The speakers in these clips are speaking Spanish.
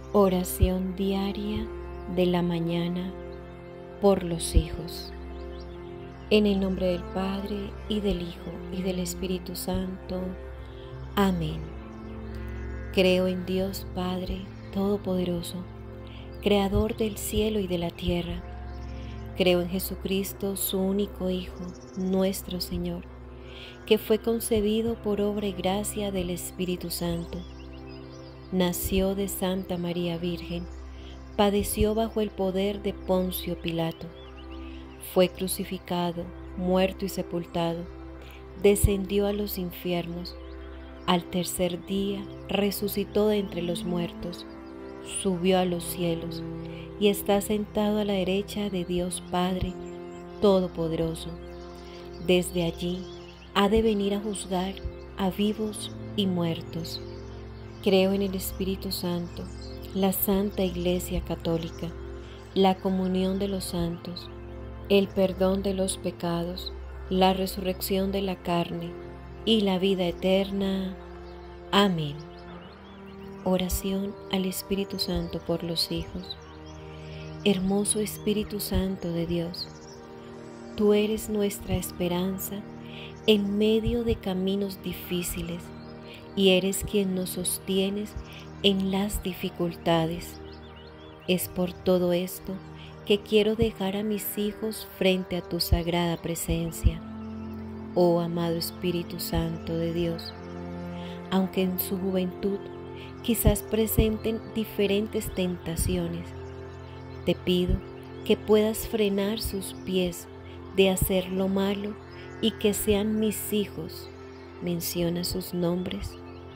Oración diaria de la mañana por los hijos. En el nombre del Padre, y del Hijo, y del Espíritu Santo. Amén. Creo en Dios Padre Todopoderoso, Creador del cielo y de la tierra. Creo en Jesucristo, su único Hijo, nuestro Señor, que fue concebido por obra y gracia del Espíritu Santo. Nació de Santa María Virgen, padeció bajo el poder de Poncio Pilato, fue crucificado, muerto y sepultado, descendió a los infiernos, al tercer día resucitó de entre los muertos, subió a los cielos y está sentado a la derecha de Dios Padre Todopoderoso. Desde allí ha de venir a juzgar a vivos y muertos. Creo en el Espíritu Santo, la Santa Iglesia Católica, la comunión de los santos, el perdón de los pecados, la resurrección de la carne y la vida eterna. Amén. Oración al Espíritu Santo por los hijos. Hermoso Espíritu Santo de Dios, tú eres nuestra esperanza en medio de caminos difíciles y eres quien nos sostienes en las dificultades. Es por todo esto que quiero dejar a mis hijos frente a tu sagrada presencia, oh amado Espíritu Santo de Dios. Aunque en su juventud quizás presenten diferentes tentaciones, te pido que puedas frenar sus pies de hacer lo malo y que sean mis hijos. Menciona sus nombres.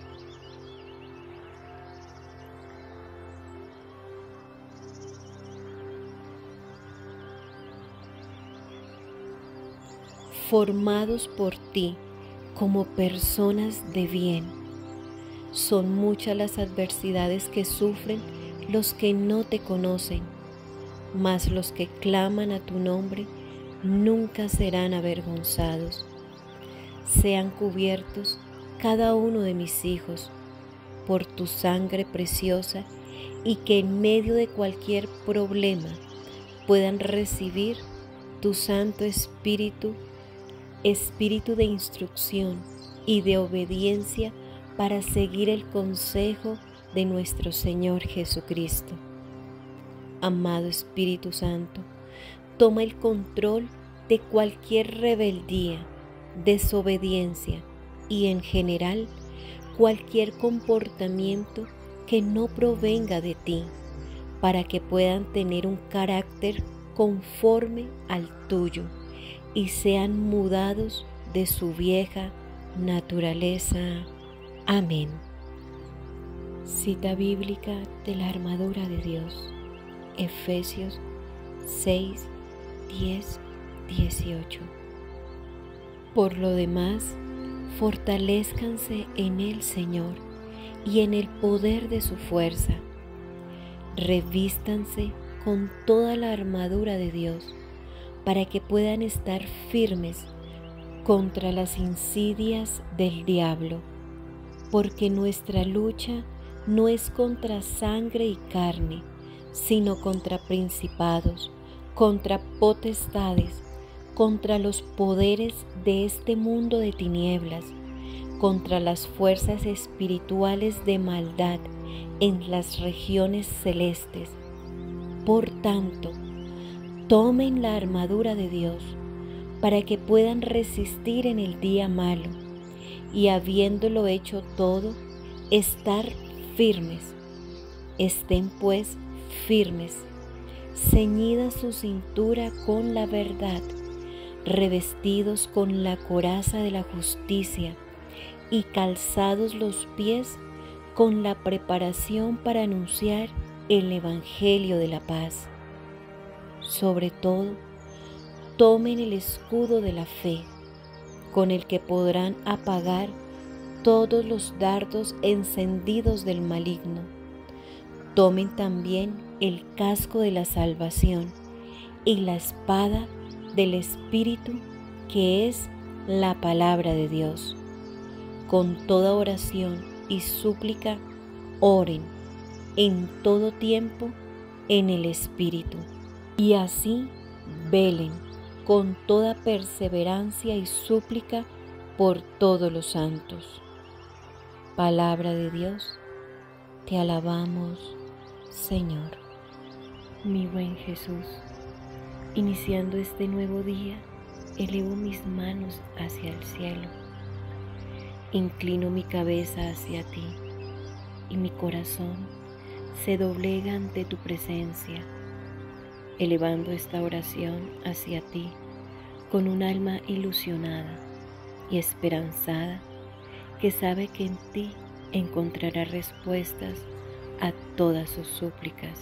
Formados por ti como personas de bien. Son muchas las adversidades que sufren los que no te conocen, mas los que claman a tu nombre nunca serán avergonzados. Sean cubiertos cada uno de mis hijos por tu sangre preciosa y que en medio de cualquier problema puedan recibir tu Santo Espíritu, Espíritu de instrucción y de obediencia para seguir el consejo de nuestro Señor Jesucristo. Amado Espíritu Santo, toma el control de cualquier rebeldía, desobediencia y en general cualquier comportamiento que no provenga de ti, para que puedan tener un carácter conforme al tuyo y sean mudados de su vieja naturaleza. Amén. Cita bíblica de la armadura de Dios. Efesios 6, 10, 18. Por lo demás, fortalézcanse en el Señor y en el poder de su fuerza. Revístanse con toda la armadura de Dios para que puedan estar firmes contra las insidias del diablo, porque nuestra lucha no es contra sangre y carne, sino contra principados, contra potestades, contra los poderes de este mundo de tinieblas, contra las fuerzas espirituales de maldad en las regiones celestes. Por tanto, tomen la armadura de Dios para que puedan resistir en el día malo y, habiéndolo hecho todo, estar firmes. Estén pues firmes, ceñida su cintura con la verdad, revestidos con la coraza de la justicia y calzados los pies con la preparación para anunciar el Evangelio de la paz. Sobre todo, tomen el escudo de la fe, con el que podrán apagar todos los dardos encendidos del maligno. Tomen también el casco de la salvación y la espada del Espíritu, que es la palabra de Dios. Con toda oración y súplica, oren en todo tiempo en el Espíritu, y así velen con toda perseverancia y súplica por todos los santos. Palabra de Dios, te alabamos, Señor. Mi buen Jesús, iniciando este nuevo día, elevo mis manos hacia el cielo. Inclino mi cabeza hacia ti y mi corazón se doblega ante tu presencia, elevando esta oración hacia ti con un alma ilusionada y esperanzada que sabe que en ti encontrará respuestas a todas sus súplicas.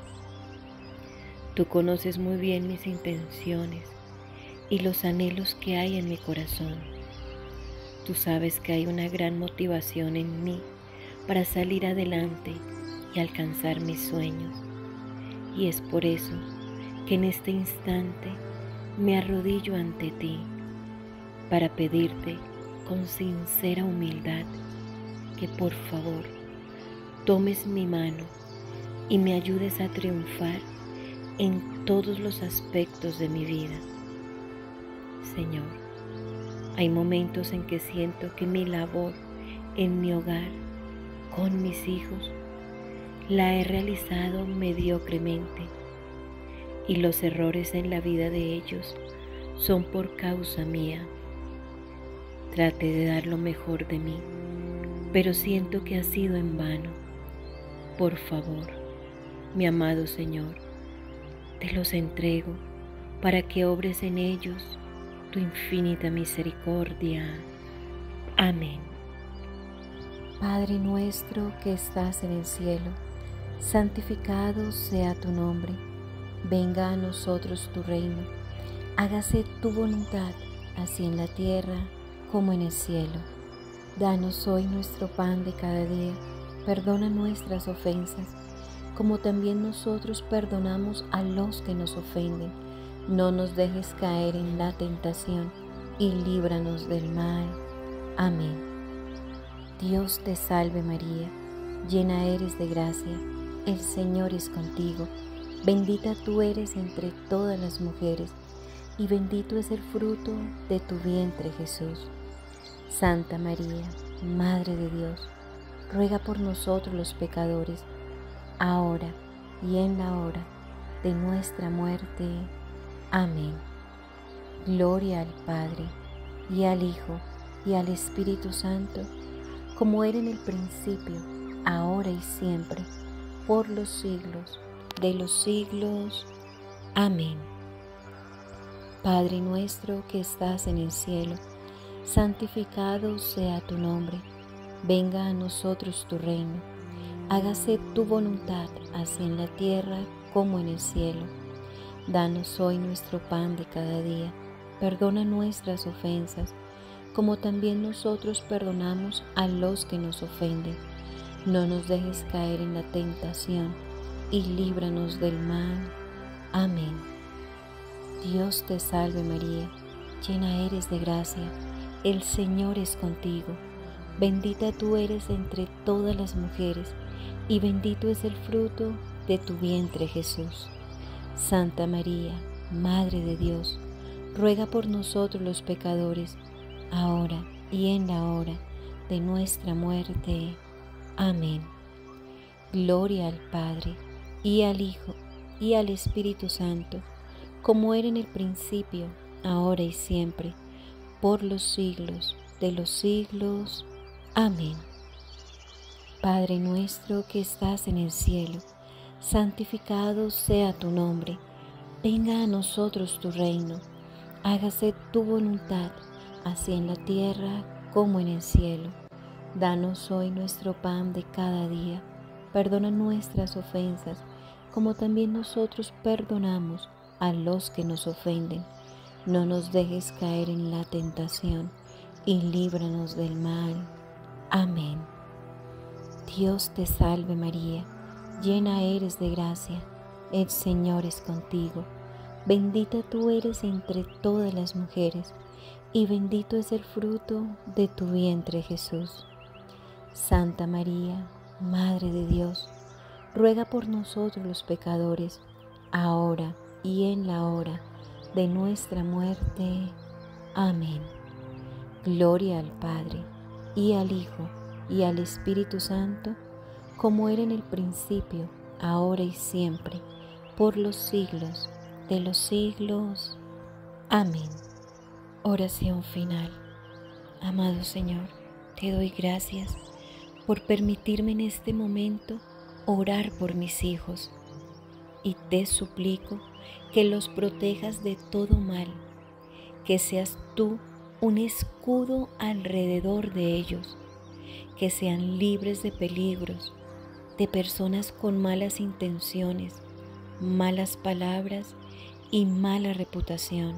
Tú conoces muy bien mis intenciones y los anhelos que hay en mi corazón. Tú sabes que hay una gran motivación en mí para salir adelante y alcanzar mis sueños. Y es por eso que en este instante me arrodillo ante ti para pedirte con sincera humildad que por favor tomes mi mano y me ayudes a triunfar en todos los aspectos de mi vida. Señor, hay momentos en que siento que mi labor en mi hogar, con mis hijos, la he realizado mediocremente y los errores en la vida de ellos son por causa mía. Traté de dar lo mejor de mí, pero siento que ha sido en vano. Por favor, mi amado Señor, te los entrego para que obres en ellos tu infinita misericordia. Amén. Padre nuestro que estás en el cielo, santificado sea tu nombre. Venga a nosotros tu reino. Hágase tu voluntad, así en la tierra como en el cielo. Danos hoy nuestro pan de cada día. Perdona nuestras ofensas, como también nosotros perdonamos a los que nos ofenden. No nos dejes caer en la tentación y líbranos del mal. Amén. Dios te salve María, llena eres de gracia, el Señor es contigo. Bendita tú eres entre todas las mujeres, y bendito es el fruto de tu vientre Jesús. Santa María, Madre de Dios, ruega por nosotros los pecadores, ahora y en la hora de nuestra muerte. Amén. Gloria al Padre, y al Hijo, y al Espíritu Santo, como era en el principio, ahora y siempre, por los siglos de los siglos. Amén. Padre nuestro que estás en el cielo, santificado sea tu nombre. Venga a nosotros tu reino. Hágase tu voluntad, así en la tierra como en el cielo. Danos hoy nuestro pan de cada día. Perdona nuestras ofensas, como también nosotros perdonamos a los que nos ofenden. No nos dejes caer en la tentación y líbranos del mal. Amén. Dios te salve María, llena eres de gracia, el Señor es contigo. Bendita tú eres entre todas las mujeres, y bendito es el fruto de tu vientre Jesús. Santa María, Madre de Dios, ruega por nosotros los pecadores, ahora y en la hora de nuestra muerte. Amén. Gloria al Padre, y al Hijo, y al Espíritu Santo, como era en el principio, ahora y siempre, por los siglos de los siglos. Amén. Padre nuestro que estás en el cielo, santificado sea tu nombre. Venga a nosotros tu reino. Hágase tu voluntad, así en la tierra como en el cielo. Danos hoy nuestro pan de cada día. Perdona nuestras ofensas, como también nosotros perdonamos a los que nos ofenden. No nos dejes caer en la tentación y líbranos del mal. Amén. Dios te salve María, llena eres de gracia, el Señor es contigo. Bendita tú eres entre todas las mujeres, y bendito es el fruto de tu vientre Jesús. Santa María, Madre de Dios, ruega por nosotros los pecadores, ahora y en la hora de nuestra muerte. Amén. Gloria al Padre, y al Hijo, y al Espíritu Santo, como era en el principio, ahora y siempre, por los siglos de los siglos. Amén. Oración final. Amado Señor, te doy gracias por permitirme en este momento orar por mis hijos, y te suplico que los protejas de todo mal, que seas tú un escudo alrededor de ellos, que sean libres de peligros, de personas con malas intenciones, malas palabras y mala reputación.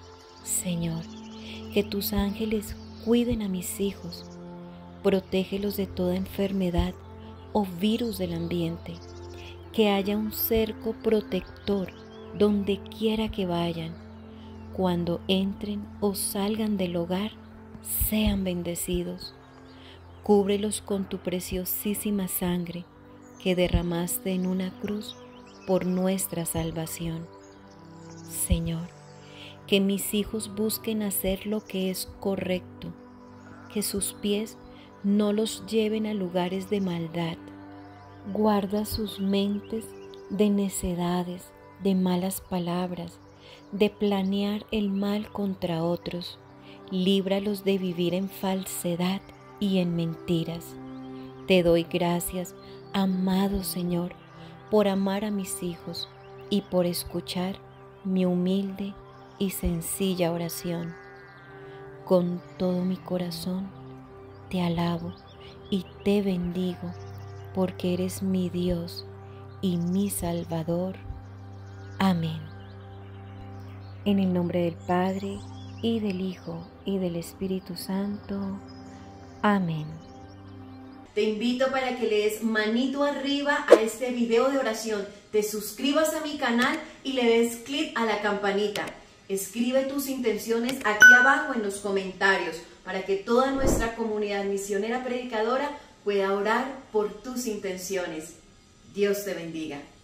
Señor, que tus ángeles cuiden a mis hijos, protégelos de toda enfermedad o virus del ambiente, que haya un cerco protector donde quiera que vayan. Cuando entren o salgan del hogar, sean bendecidos. Cúbrelos con tu preciosísima sangre que derramaste en una cruz por nuestra salvación. Señor, que mis hijos busquen hacer lo que es correcto, que sus pies no los lleven a lugares de maldad. Guarda sus mentes de necedades, de malas palabras, de planear el mal contra otros. Líbralos de vivir en falsedad y en mentiras. Te doy gracias, amado Señor, por amar a mis hijos y por escuchar mi humilde y sencilla oración. Con todo mi corazón te alabo y te bendigo, porque eres mi Dios y mi Salvador. Amén. En el nombre del Padre, y del Hijo, y del Espíritu Santo. Amén. Te invito para que le des manito arriba a este video de oración, te suscribas a mi canal y le des clic a la campanita. Escribe tus intenciones aquí abajo en los comentarios para que toda nuestra comunidad misionera predicadora pueda orar por tus intenciones. Dios te bendiga.